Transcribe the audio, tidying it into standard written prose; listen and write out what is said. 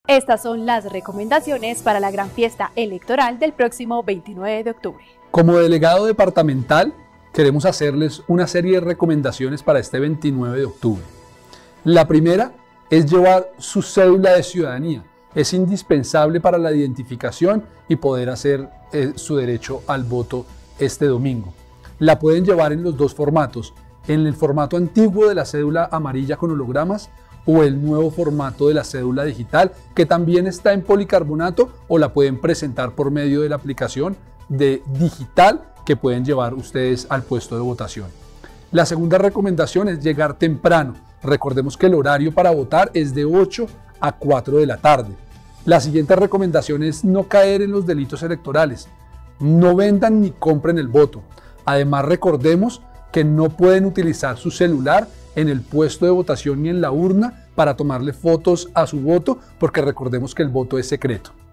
Estas son las recomendaciones para la gran fiesta electoral del próximo 29 de octubre. Como delegado departamental, queremos hacerles una serie de recomendaciones para este 29 de octubre. La primera es llevar su cédula de ciudadanía. Es indispensable para la identificación y poder hacer su derecho al voto este domingo. La pueden llevar en los dos formatos, en el formato antiguo de la cédula amarilla con hologramas o el nuevo formato de la cédula digital, que también está en policarbonato, o la pueden presentar por medio de la aplicación de digital que pueden llevar ustedes al puesto de votación. La segunda recomendación es llegar temprano. Recordemos que el horario para votar es de 8 a 4 de la tarde. La siguiente recomendación es no caer en los delitos electorales. No vendan ni compren el voto. Además, recordemos que no pueden utilizar su celular en el puesto de votación ni en la urna para tomarle fotos a su voto, porque recordemos que el voto es secreto.